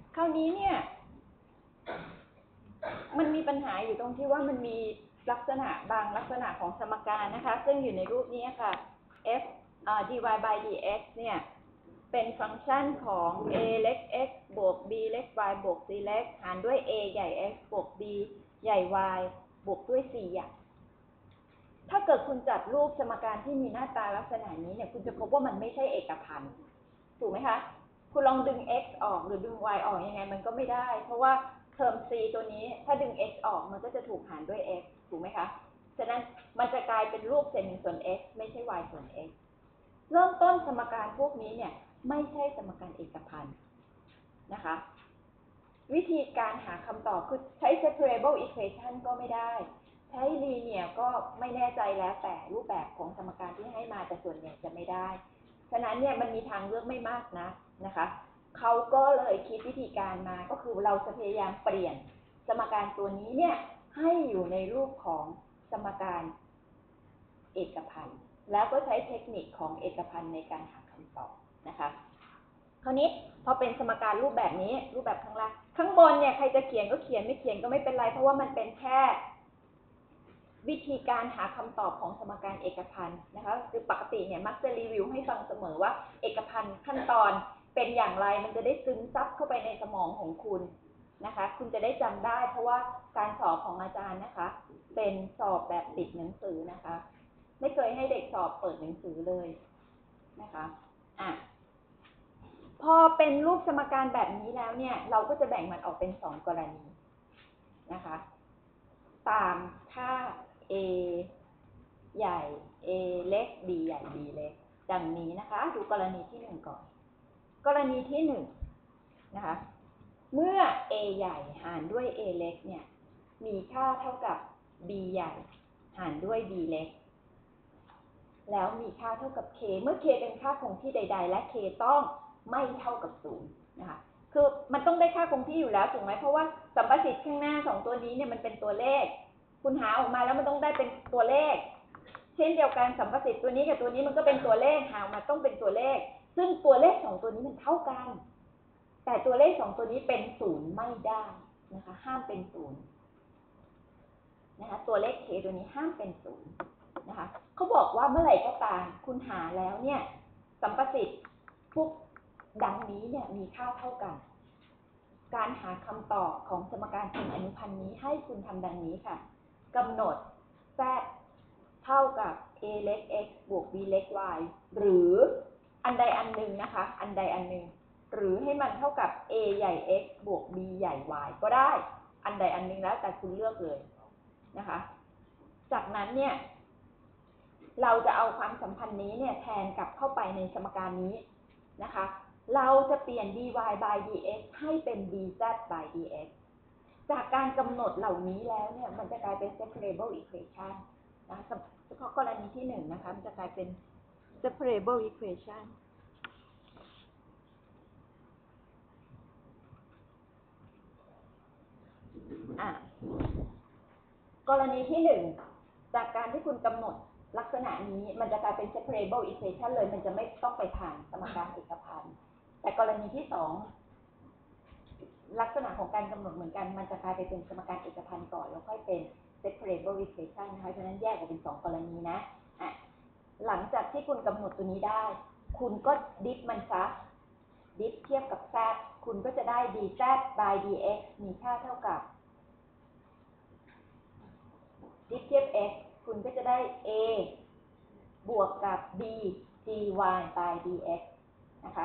คราวนี้เนี่ยมันมีปัญหาอยู่ตรงที่ว่ามันมีลักษณะบางลักษณะของสมการนะคะซึ่งอยู่ในรูปนี้ค่ะ f dy by dx เนี่ยเป็นฟังก์ชันของ a เล็ก x บวก b เล็ก y บวก c เล็กหารด้วย a ใหญ่ x บวก b ใหญ่ y บวกด้วย c ใหญ่ถ้าเกิดคุณจัดรูปสมการที่มีหน้าตาลักษณะนี้เนี่ยคุณจะพบว่ามันไม่ใช่เอกพันธ์ถูกไหมคะคุณลองดึง x ออกหรือดึง y ออกยังไงมันก็ไม่ได้เพราะว่าเทอม c ตัวนี้ถ้าดึง x ออกมันก็จะถูกหารด้วย x ถูกไหมคะฉะนั้นมันจะกลายเป็นรูปเศษ1ส่วน x ไม่ใช่ y ส่วน x เริ่มต้นสมการพวกนี้เนี่ยไม่ใช่สมการเอกพันธ์นะคะวิธีการหาคำตอบคือใช้ separable equation ก็ไม่ได้ใช้ linear ก็ไม่แน่ใจแล้วแต่รูปแบบของสมการที่ให้มาแต่ส่วนใหญ่จะไม่ได้ฉะนั้นเนี่ยมันมีทางเลือกไม่มากนะคะเขาก็เลยคิดวิธีการมาก็คือเราจะพยายามเปลี่ยนสมการตัวนี้เนี่ยให้อยู่ในรูปของสมการเอกพันธ์แล้วก็ใช้เทคนิคของเอกพันธ์ในการหาคำตอบนะคะคราวนี้พอเป็นสมการรูปแบบนี้รูปแบบข้างล่างข้างบนเนี่ยใครจะเขียนก็เขียนไม่เขียนก็ไม่เป็นไรเพราะว่ามันเป็นแค่วิธีการหาคำตอบของสมการเอกพันธ์นะคะคือปกติเนี่ยมักจะรีวิวให้ฟังเสมอว่าเอกพันธ์ขั้นตอนเป็นอย่างไรมันจะได้ซึมซับเข้าไปในสมองของคุณนะคะคุณจะได้จำได้เพราะว่าการสอบของอาจารย์นะคะเป็นสอบแบบติดหนังสือนะคะไม่เคยให้เด็กสอบเปิดหนังสือเลยนะคะพอเป็นรูปสมการแบบนี้แล้วเนี่ยเราก็จะแบ่งมันออกเป็น2กรณีนะคะตามค่า a ใหญ่ a เล็ก b ใหญ่ b เล็กดังนี้นะคะดูกรณีที่1ก่อนกรณีที่1นะคะเมื่อ a ใหญ่หารด้วย a เล็กเนี่ยมีค่าเท่ากับ b ใหญ่หารด้วย b เล็กแล้วมีค่าเท่ากับ k เมื่อ k เป็นค่าคงที่ใดๆและ k ต้องไม่เท่ากับ0นะคะคือมันต้องได้ค่าคงที่อยู่แล้วถูกไหมเพราะว่าสัมประสิทธิ์ข้างหน้า2ตัวนี้เนี่ยมันเป็นตัวเลขคุณหาออกมาแล้วมันต้องได้เป็นตัวเลขเช่นเดียวกันสัมประสิทธิ์ตัวนี้กับตัวนี้มันก็เป็นตัวเลขหาออกมาต้องเป็นตัวเลขซึ่งตัวเลข2ตัวนี้มันเท่ากันแต่ตัวเลข2ตัวนี้เป็น0ไม่ได้นะคะห้ามเป็น0นะคะตัวเลข k ตัวนี้ห้ามเป็น0นะคะเขาบอกว่าเมื่อไหร่ก็ตามคุณหาแล้วเนี่ยสัมประสิทธิ์พวกดังนี้เนี่ยมีค่าเท่ากันการหาคำตอบของสมการเชิงอนุพันธ์นี้ให้คุณทำดังนี้ค่ะกำหนด z เท่ากับ a เล็ก x บวก b เล็ก y หรืออันใดอันหนึ่งนะคะอันใดอันหนึ่งหรือให้มันเท่ากับ a ใหญ่ x บวก b ใหญ่ y ก็ได้อันใดอันหนึ่งแล้วแต่คุณเลือกเลยนะคะจากนั้นเนี่ยเราจะเอาความสัมพันธ์นี้เนี่ยแทนกลับเข้าไปในสมการนี้นะคะเราจะเปลี่ยน dy by dx ให้เป็น dz by dx จากการกำหนดเหล่านี้แล้วเนี่ยมันจะกลายเป็น separable equation นะเฉพาะกรณีที่1นะคะมันจะกลายเป็น separable equation กรณีที่1จากการที่คุณกำหนดลักษณะนี้มันจะกลายเป็น separable equation เลยมันจะไม่ต้องไปผ่านสมการเอกพันธ์แต่กรณีที่2ลักษณะของการกำหนดเหมือนกันมันจะกลายไปเป็นสมการเอกพันธ์ก่อนแล้วค่อยเป็น separable equation นะคะฉะนั้นแยกออกเป็น2กรณีนะหลังจากที่คุณกำหนดตัวนี้ได้คุณก็ดิฟมันซะดิฟเทียบกับ z คุณก็จะได้ dz by dx มีค่าเท่ากับดิฟเทียบ x คุณก็จะได้ a บวกกับ b dy by dx นะคะ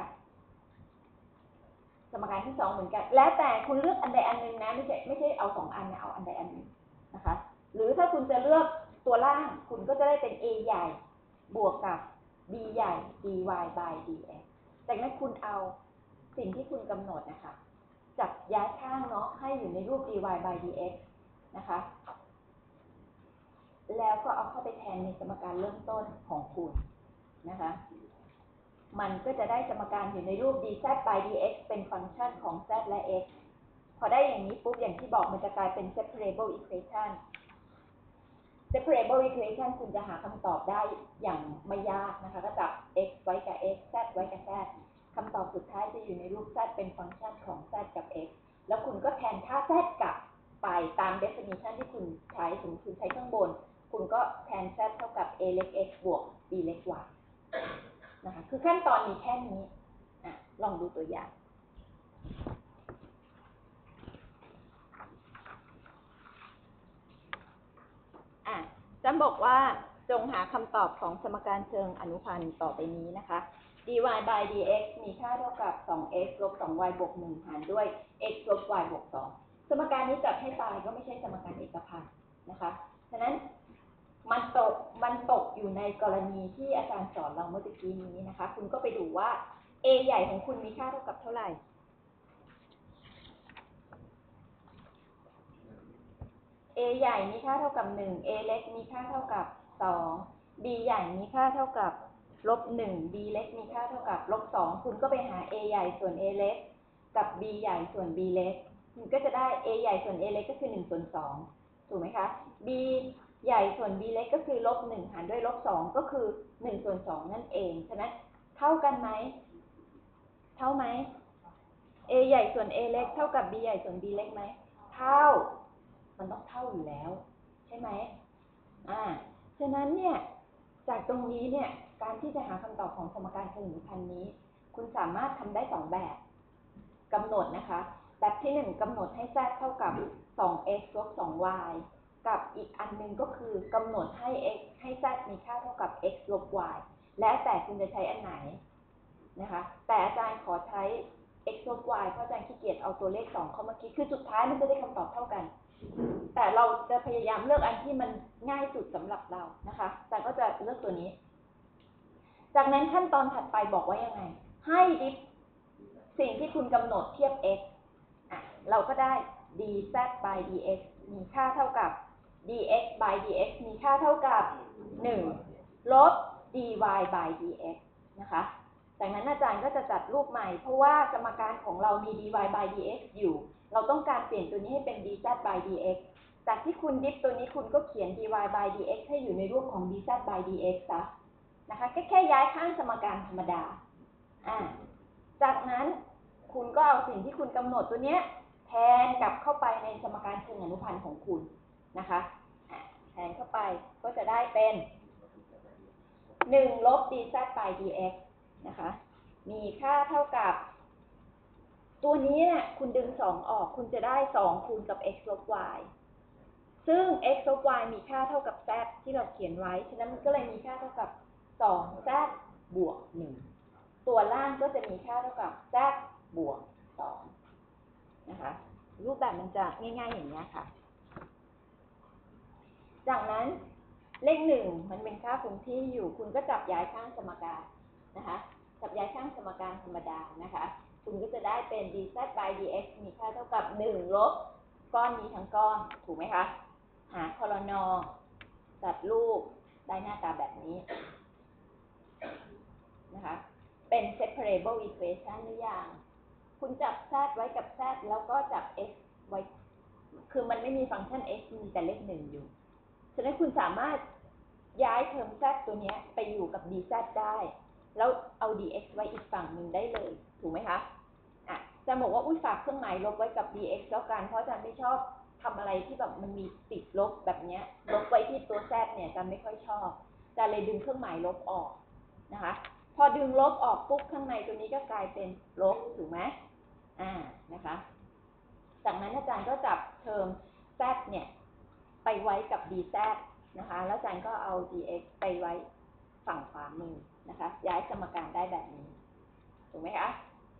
สมการที่2เหมือนกันแล้วแต่คุณเลือกอันใดอันหนึ่งนะไม่ใช่เอา2อันนะเอาอันใดอันหนึ่งนะคะหรือถ้าคุณจะเลือกตัวล่างคุณก็จะได้เป็น a ใหญ่บวกกับ b ใหญ่ dy by dx จากนั้นคุณเอาสิ่งที่คุณกำหนดนะคะจับย้ายข้างเนาะให้อยู่ในรูป dy by dx นะคะแล้วก็เอาเข้าไปแทนในสมการเริ่มต้นของคุณนะคะมันก็จะได้สมการอยู่ในรูป dz by dx เป็นฟังก์ชันของ z และ x พอได้อย่างนี้ปุ๊บอย่างที่บอกมันจะกลายเป็น separable equation separable equation คุณจะหาคำตอบได้อย่างไม่ยากนะคะก็จับ x ไว้กับ x z ไว้กับ z คำตอบสุดท้ายจะอยู่ในรูป z เป็นฟังก์ชันของ z กับ x แล้วคุณก็แทนค่า z กลับไปตาม definition ที่คุณใช้ถึงคุณใช้ข้างบนคุณก็แทน z เท่ากับ a เล็ก x บวก b เล็ก y นะคะคือขั้นตอนมีแค่นี้ลองดูตัวอย่างจะบอกว่าจงหาคำตอบของสมการเชิงอนุพันธ์ต่อไปนี้นะคะ dy by dx มีค่าเท่ากับ 2x ลบ 2y บวก 1 หารด้วย x ลบ y บวก 2 สมการนี้จับให้ตายก็ไม่ใช่สมการเอกพันธ์นะคะฉะนั้นมันตกอยู่ในกรณีที่อาจารย์สอนเราเมื่อกี้นี้นะคะคุณก็ไปดูว่า a ใหญ่ของคุณมีค่าเท่ากับเท่าไหร่ a ใหญ่มีค่าเท่ากับ1 a เล็กมีค่าเท่ากับ2 b ใหญ่มีค่าเท่ากับลบ1 b เล็กมีค่าเท่ากับลบ2คุณก็ไปหา a ใหญ่ส่วน a เล็กกับ b ใหญ่ส่วน b เล็กคุณก็จะได้ a ใหญ่ส่วน a เล็กก็คือ1ส่วน2ถูกไหมคะ b ใหญ่ส่วน b เล็กก็คือลบ1หารด้วยลบ2ก็คือ1ส่วน2นั่นเองฉะนั้นเท่ากันไหมเท่าไหม a ใหญ่ส่วน a เล็กเท่ากับ b ใหญ่ส่วน b เล็กไหมเท่ามันต้องเท่าอยู่แล้วใช่ไหมฉะนั้นเนี่ยจากตรงนี้เนี่ยการที่จะหาคำตอบของสมการเชิงอนุพันธ์นี้คุณสามารถทำได้2แบบกำหนดนะคะแบบที่1กำหนดให้ z เท่ากับ 2x ลบ 2y กับอีกอันนึงก็คือกำหนดให้ x ให้ z มีค่าเท่ากับ x ลบ y แล้วแต่คุณจะใช้อันไหนนะคะแต่อาจารย์ขอใช้ x ลบ y เพราะอาจารย์ขี้เกียจเอาตัวเลข2เข้ามาคิดคือสุดท้ายมันจะได้คำตอบเท่ากันแต่เราจะพยายามเลือกอันที่มันง่ายสุดสำหรับเรานะคะแต่ก็จะเลือกตัวนี้จากนั้นขั้นตอนถัดไปบอกว่ายังไงให้ดิฟสิ่งที่คุณกำหนดเทียบ x เราก็ได้ dz by dx มีค่าเท่ากับ dx by dx มีค่าเท่ากับ1ลบ dy by dx นะคะจากนั้นอาจารย์ก็จะจัดรูปใหม่เพราะว่าสมการของเรามี dy by dx อยู่เราต้องการเปลี่ยนตัวนี้ให้เป็น dz by dx จากที่คุณดิฟตัวนี้คุณก็เขียน dy by dx ให้อยู่ในรูปของ dz by dx ซะนะคะแค่ย้ายข้างสมการธรรมดาจากนั้นคุณก็เอาสิ่งที่คุณกำหนดตัวนี้แทนกลับเข้าไปในสมการเชิงอนุพันธ์ของคุณนะคะแทนเข้าไปก็จะได้เป็น1ลบ dz by dx นะคะมีค่าเท่ากับตัวนี้เนี่ยคุณดึง2ออกคุณจะได้2คูณกับ x ลบ y ซึ่ง x ลบ y มีค่าเท่ากับ z ที่เราเขียนไว้ฉะนั้นมันก็เลยมีค่าเท่ากับ 2z บวก 1ตัวล่างก็จะมีค่าเท่ากับ z บวก 2นะคะรูปแบบมันจะง่ายๆอย่างนี้ค่ะจากนั้นเลข1มันเป็นค่าคงที่อยู่คุณก็จับย้ายข้างสมการนะคะจับย้ายข้างสมการธรรมดานะคะคุณก็จะได้เป็น dz by dx มีค่าเท่ากับ1ลบก้อนนี้ทั้งก้อนถูกไหมคะหาคลนจัดรูปได้หน้าตาแบบนี้นะคะเป็น separable equation หรือยังคุณจับ z ไว้กับ z แล้วก็จับ x ไว้คือมันไม่มีฟังก์ชัน x มีแต่เลข1อยู่ฉะนั้นคุณสามารถย้ายเทอม z ตัวนี้ไปอยู่กับ dz ได้แล้วเอา dx ไว้อีกฝั่งหนึ่งได้เลยถูกไหมคะจะบอกว่าฝากเครื่องหมายลบไว้กับ dx แล้วกันเพราะอาจารย์ไม่ชอบทำอะไรที่แบบมันมีติดลบแบบนี้ลบไว้ที่ตัว z เนี่ยอาจารย์ไม่ค่อยชอบอาจารย์เลยดึงเครื่องหมายลบออกนะคะพอดึงลบออกปุ๊บข้างในตัวนี้ก็กลายเป็นลบถูกไหมนะคะจากนั้นอาจารย์ก็จับเทอม z เนี่ยไปไว้กับ dz นะคะแล้วอาจารย์ก็เอา dx ไปไว้ฝั่งขวามือนะคะย้ายสมการได้แบบนี้ถูกไหมคะ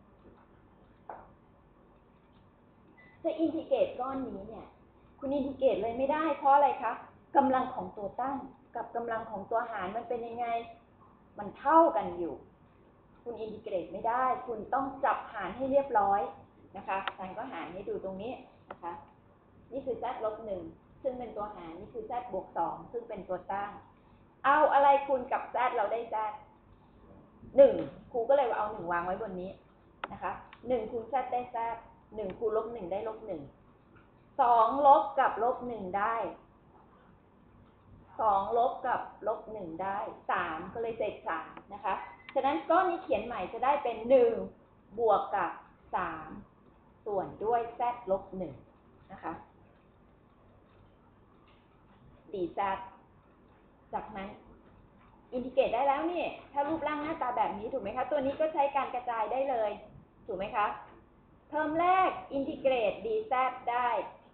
จะอินทิเกรตก้อนนี้เนี่ยคุณอินทิเกรตเลยไม่ได้เพราะอะไรคะกำลังของตัวตั้งกับกำลังของตัวหารมันเป็นยังไงมันเท่ากันอยู่คุณอินทิเกรตไม่ได้คุณต้องจับหารให้เรียบร้อยนะคะอาจารย์ก็หารให้ดูตรงนี้นะคะนี่คือ z ลบ 1ซึ่งเป็นตัวหารนี่คือ z บวก 2ซึ่งเป็นตัวตั้งเอาอะไรคูณกับ z เราได้ z 1ครูก็เลยเอา1วางไว้บนนี้นะคะ1คูณ z ได้ z 1คูณลบ1ได้ลบ1 2ลบกับลบ1ได้2ลบกับลบ1ได้3ก็เลยเศษ3นะคะฉะนั้นก้อนนี้เขียนใหม่จะได้เป็น1บวกกับ3ส่วนด้วย z ลบ1นะคะ4z จากนั้นอินทิเกรตได้แล้วนี่ถ้ารูปร่างหน้าตาแบบนี้ถูกไหมคะตัวนี้ก็ใช้การกระจายได้เลยถูกไหมคะเทอมแรกอินทิเกรต dz ได้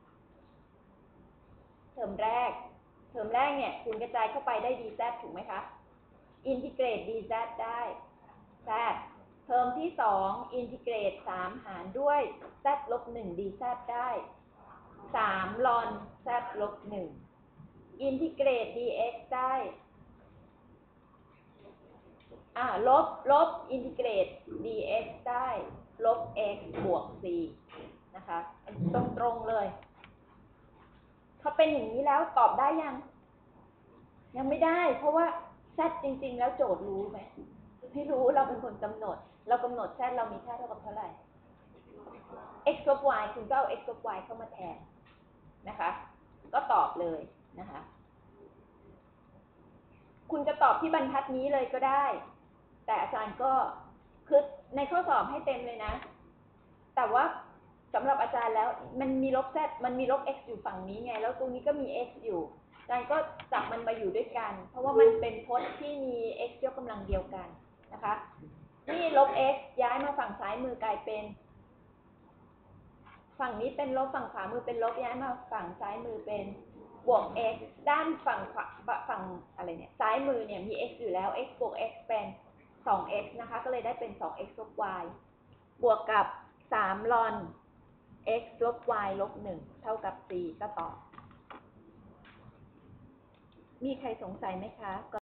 เทอมแรกเนี่ยคุณกระจายเข้าไปได้ dz ถูกไหมคะอินทิเกรต dz ได้ z เทอมที่2อินทิเกรต3หารด้วย z ลบ1 dz ได้3 ln z ลบ1อินทิเกรต dx ได้ลบอินทิเกรต dx ได้ลบ x บวก c นะคะตรงเลยถ้าเป็นอย่างนี้แล้วตอบได้ยังไม่ได้เพราะว่า z จริงๆแล้วโจทย์รู้ไหมไม่รู้เราเป็นคนกำหนดเรากำหนด z เรามีค่าเท่ากับเท่าไหร่ x ลบ y คุณก็เอา x ลบ y เข้ามาแทนนะคะก็ตอบเลยนะคะคุณจะตอบที่บรรทัดนี้เลยก็ได้แต่อาจารย์ก็คือในข้อสอบให้เต็มเลยนะแต่ว่าสำหรับอาจารย์แล้วมันมีลบ z มันมีลบ x อยู่ฝั่งนี้ไงแล้วตรงนี้ก็มี x อยู่อาจารย์ก็จับมันมาอยู่ด้วยกันเพราะว่ามันเป็นพจน์ที่มี x ยกกำลังเดียวกันนะคะนี่ลบ x ย้ายมาฝั่งซ้ายมือกลายเป็นฝั่งนี้เป็นลบฝั่งขวามือเป็นลบย้ายมาฝั่งซ้ายมือเป็นบวก x ด้านฝั่งอะไรเนี่ยซ้ายมือเนี่ยมี x อยู่แล้ว x บวก x เป็น 2x นะคะก็เลยได้เป็น 2x ลบ y บวกกับ3 ln x ลบ y ลบ1เท่ากับ 4ก็ตอบมีใครสงสัยไหมคะ